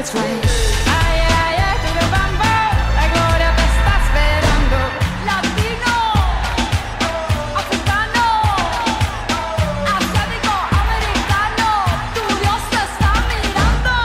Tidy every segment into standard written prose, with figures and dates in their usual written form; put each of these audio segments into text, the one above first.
it's right. Ay, ay, ay, to the bambo, la gloria te está esperando. Latino, africano, asiático, americano, tu Dios te está mirando.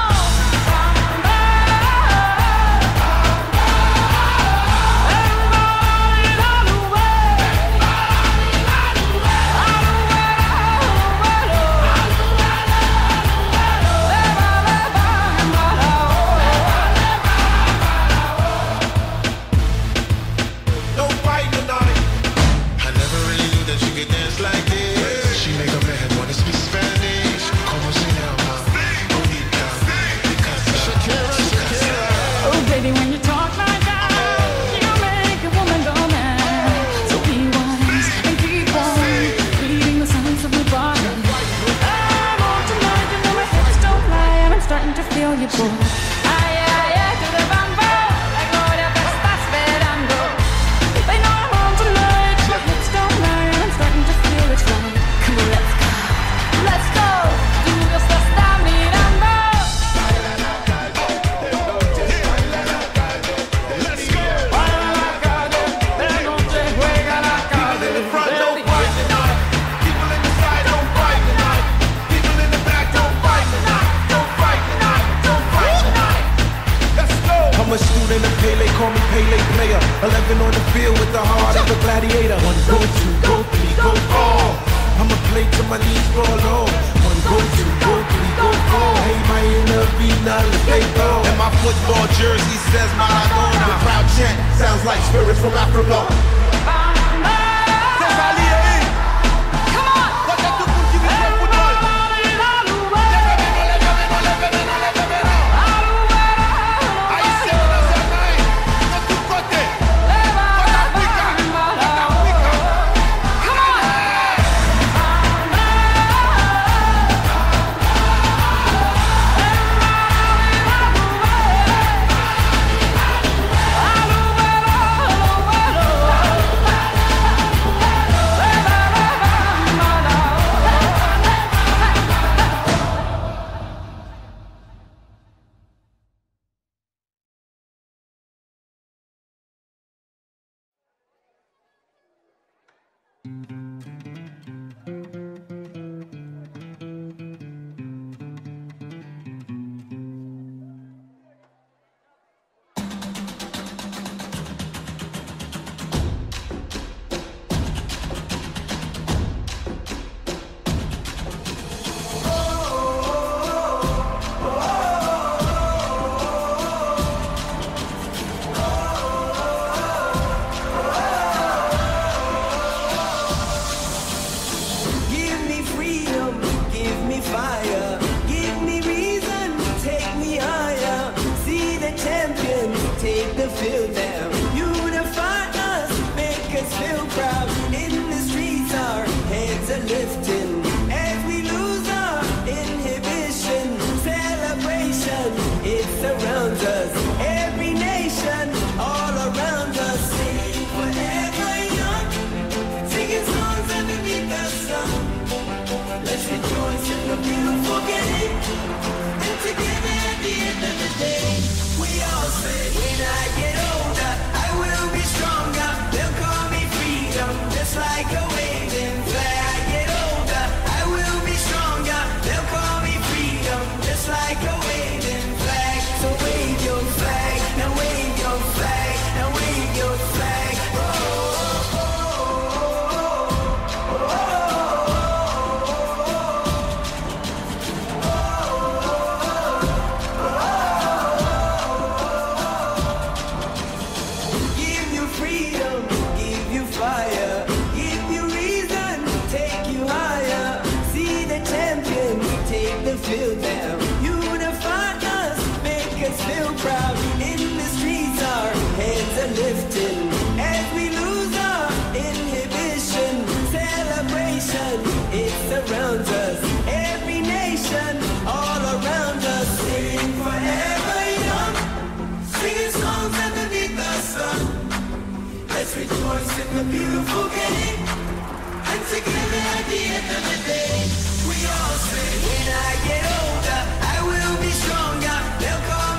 When I get older, I will be stronger. They'll call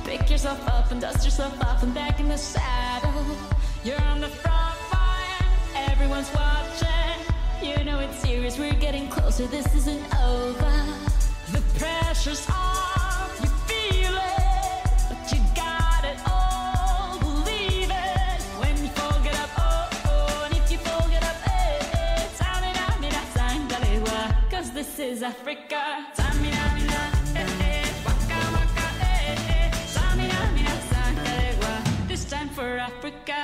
Pick yourself up and dust yourself off and back in the saddle. You're on the front line, everyone's watching. You know it's serious, we're getting closer, this isn't over. The pressure's off, you feel it, but you got it all, believe it. When you fall, get up, oh, oh, and if you fall, get up, eh, eh. Samina, mina, sangalewa, 'cause this is Africa. Samina, mina, eh, eh, waka, waka, eh, eh. Samina, mina, sangalewa, this time for Africa.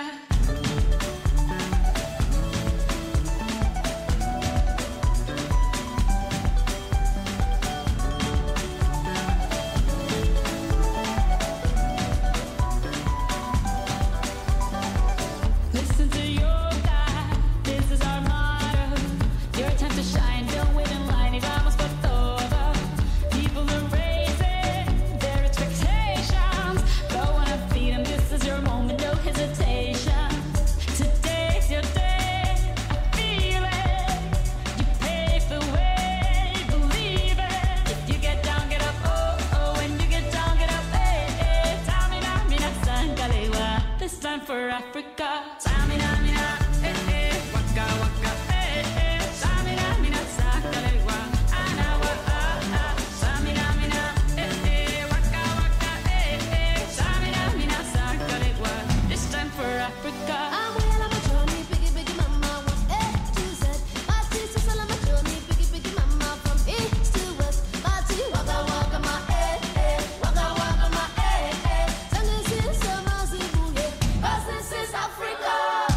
Listen to your God, this is our motto. Your time to shine, don't wait in line, y vamos por todo. People are raising their expectations. Go on and feed them, this is your moment, no hesitation. Today's your day, I feel it. You pave the way, believe it. If you get down, get up, oh, oh. When you get down, get up, eh, eh. Tamina, mina, sangalewa, this time for Africa. Samina, mina, eh, eh, waka, waka, eh, eh. Samina, mina, sangalewa, anawa, ah, ah. Samina, mina, eh, eh, waka, waka, eh, eh. Samina, mina, sangalewa, this time for Africa. I'm well on my journey, biggie, biggie mama, from A to Z. My sister's all on my journey, biggie, biggie mama, from east to west. My tea, waka, waka, my waka, waka, my Sangin' since summer, Zimbabwe, 'cause this is Africa.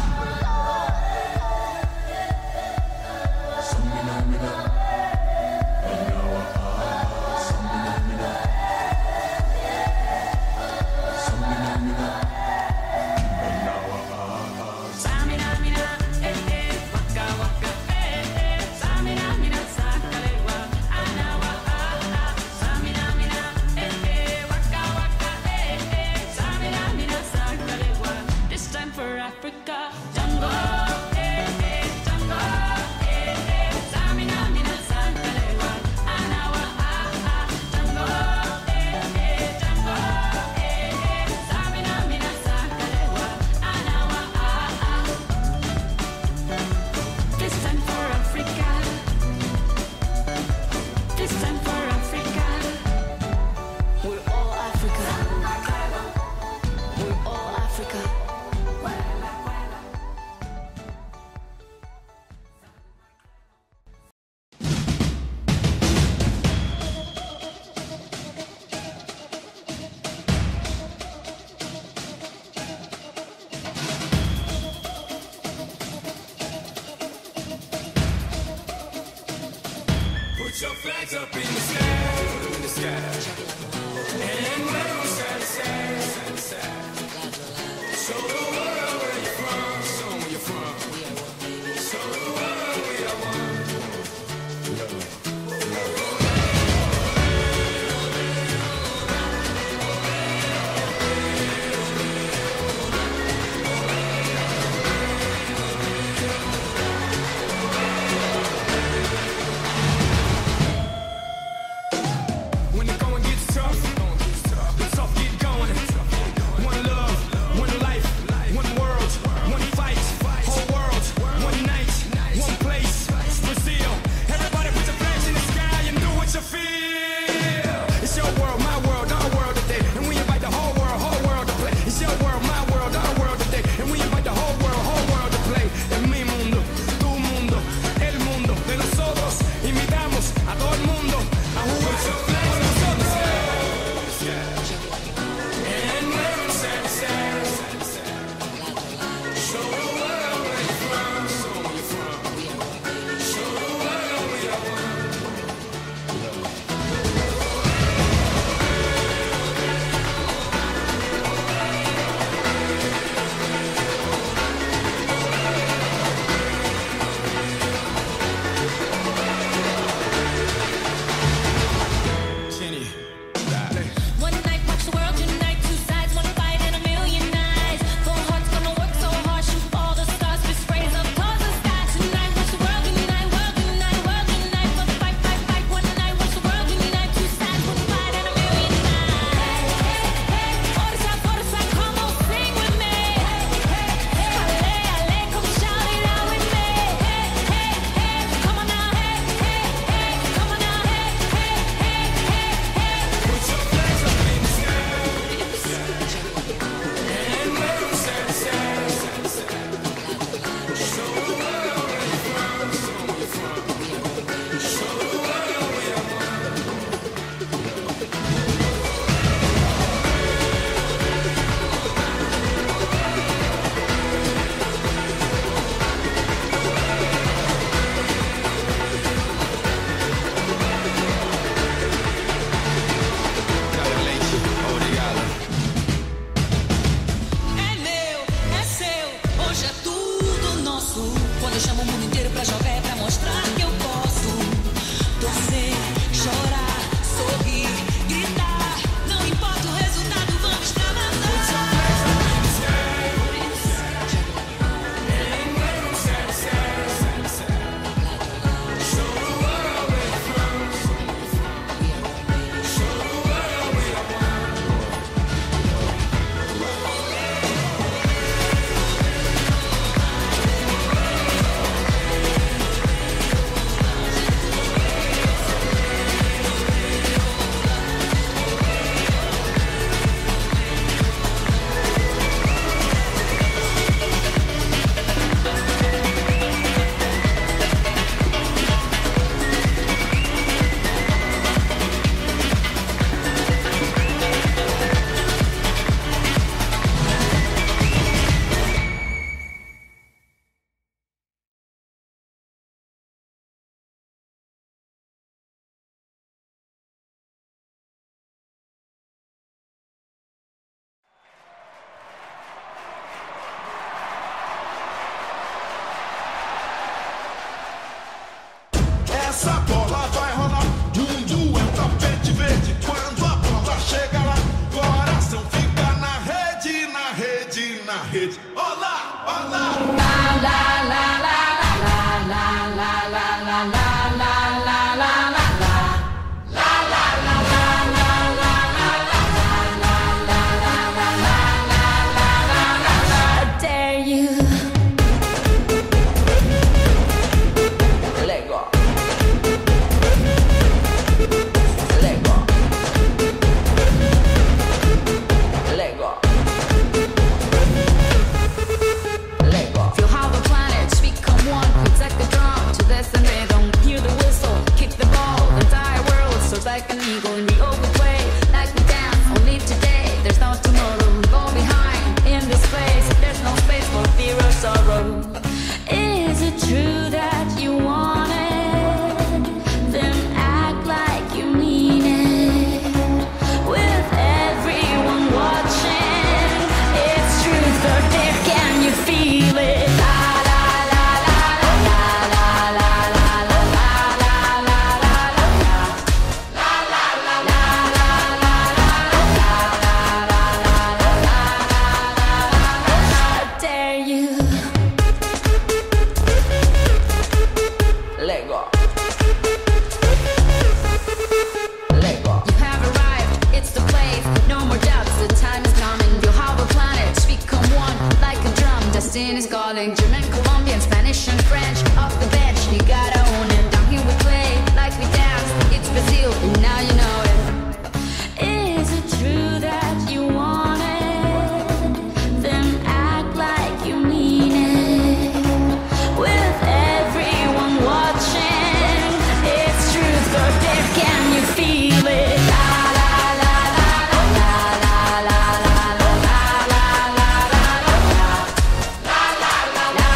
Samina, mina, eh, eh, waka, waka, eh, eh. Samina, mina, sangalewa, anawa, ah, ah. Samina, mina, eh, eh, waka, waka, eh, eh. Samina, mina, sangalewa, this time for Africa. Jungle, eh, eh, jungle, eh, eh. Samina, mina, sangalewa, anawa, ah, ah. Jungle, eh, eh, jungle, eh, eh. Samina, mina, sangalewa, anawa, ah, ah. This time for Africa. This time for Africa. We're all Africa. We're all Africa. Put your flags up in the sky, in the sky. And wave side to side, side to side. Show the world where you're from, show 'em where you're from. Show the world we are one. I dare you. Let go. Let go. Let go. Let go. Feel how the planets become one. It's like a drum to this and rhythm. Hear the whistle, kick the ball. The entire world soars like an eagle in the open play. Like we dance, only today. There's no tomorrow. Go behind in this place. There's no space for fear or sorrow. Is it true that you want it? Then act like you mean it. With everyone watching, it's truth or dare. Can you feel it? La la la la la la la la la la la la I dare you. Let go. Let go. You have arrived, it's the place. No more doubts, the time is coming. Feel how the planets become one, like a drum. Destiny's calling. German, Colombian, Spanish, and French. Off the bench, you gotta own it. Down here we play, like we dance. It's Brazil, and now you know it. Is it true that you want it? Then act like you mean it. With everyone watching, it's truth or dare. Can you feel it? La la la la la la la la la la la la la la la la la la la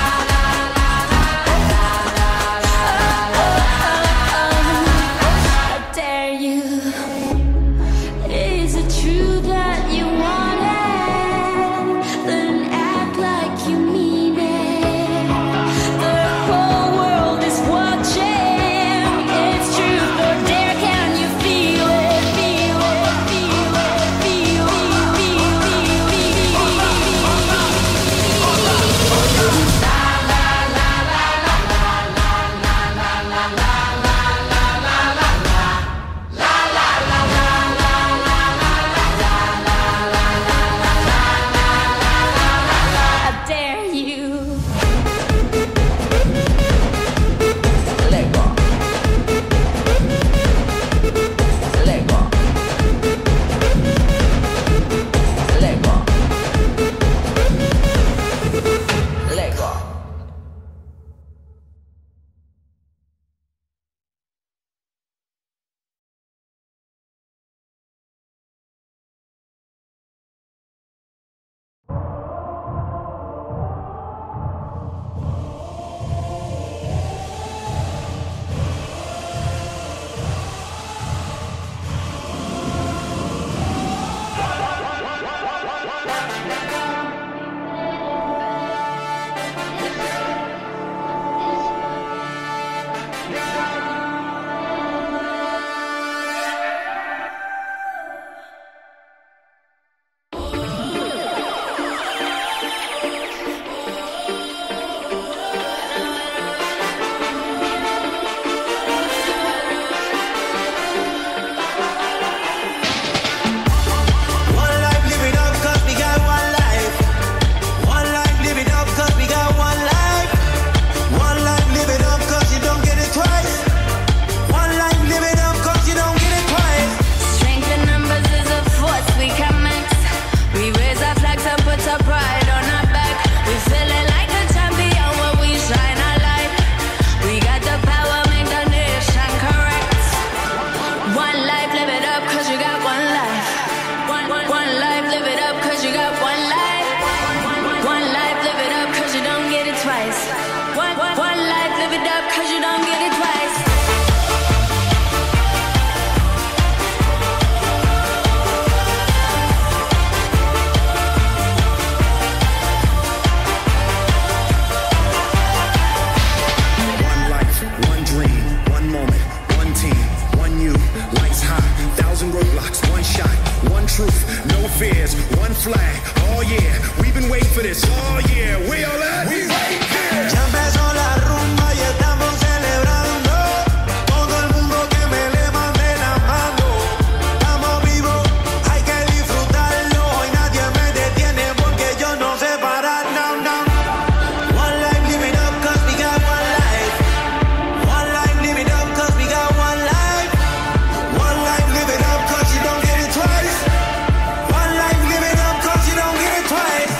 no fears, one flag. Oh yeah, we've been waiting for this. Oh yeah, we all at? We right here. Ya empezó la rumba y estamos celebrando. Todo el mundo que me levante la mano. Estamos vivos, hay que disfrutarlo. Y nadie me detiene porque yo no sé parar. No, no. One life, live it up, cause we got one life. One life, live it up, cause we got one life. One life, live it up, cause you don't get it twice. One life, live it up, cause you don't get it twice.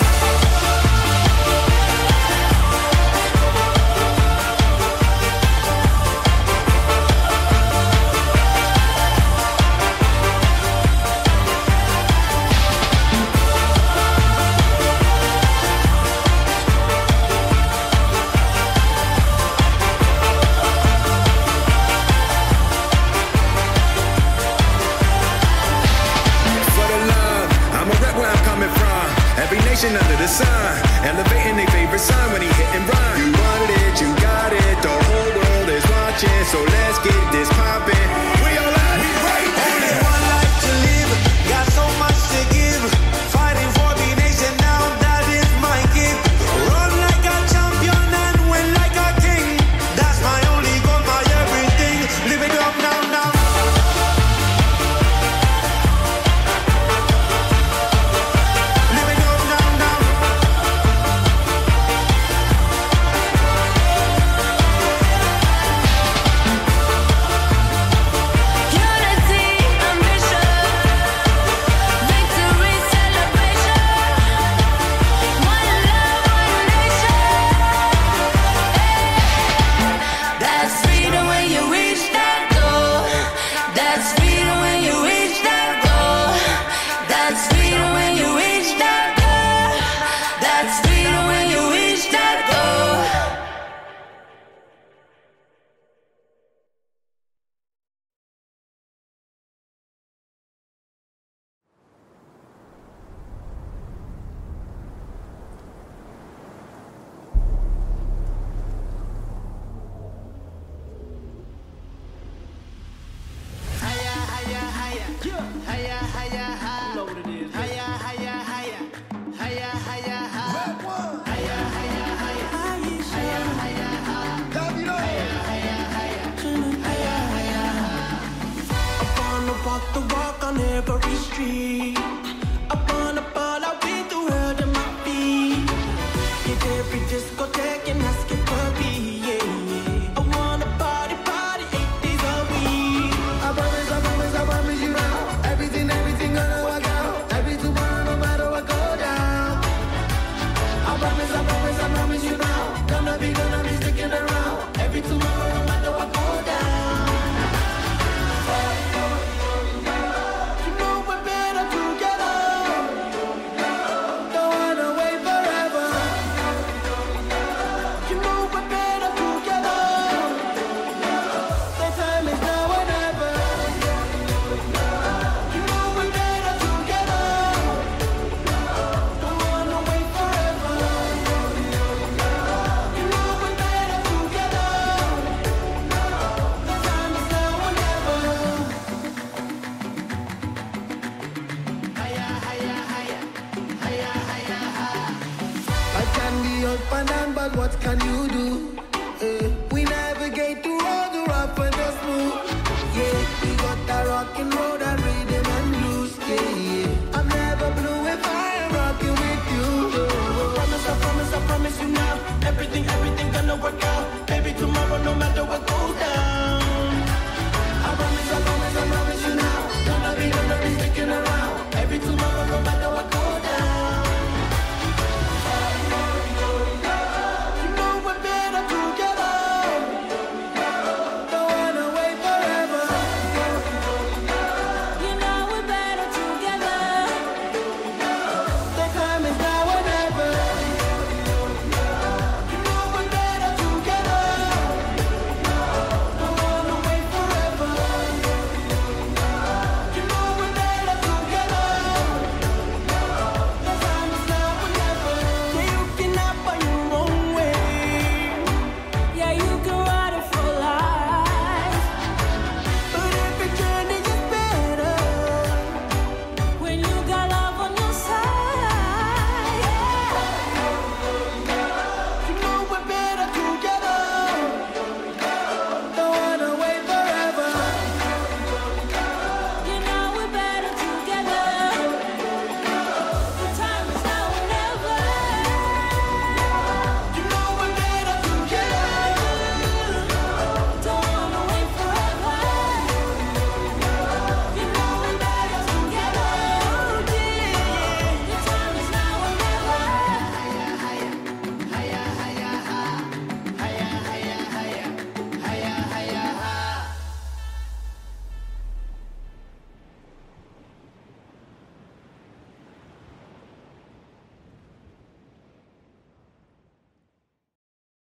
For the love, I'ma rep where I'm coming from. Every nation under the sun, elevating their favorite son when he hit and run. You wanted it, you got it. The whole world is watching, so let's get this poppin'. We all out, we right Only here. one life to live, got so much to give. Fighting for the nation now, that is my gift. Run like a champion and win like a king. That's my only goal, my everything. Live it up now, now. Live it up now, now. Unity, ambition, victory, celebration. One love, one nation. That's freedom when you reach that goal. That's freedom when you reach that goal. That's freedom when you reach that goal. That's freedom when you reach that goal. I wanna walk the walk on every street. I wanna ball out with the world at my feet. Hit every discotheque and ask it for me, yeah, yeah. I wanna party, party 8 days a week. I promise you now. Everything gonna work out. Every tomorrow, no matter what go down. I promise you now. Gonna be sticking around. Every tomorrow, no matter what go down. You know we're better together. Don't wanna wait forever. You know we're better together. The time is now or never. You know we're better together. Don't wanna wait forever. You know we're better together. The time is now or never. I can be up and down, but what can you do?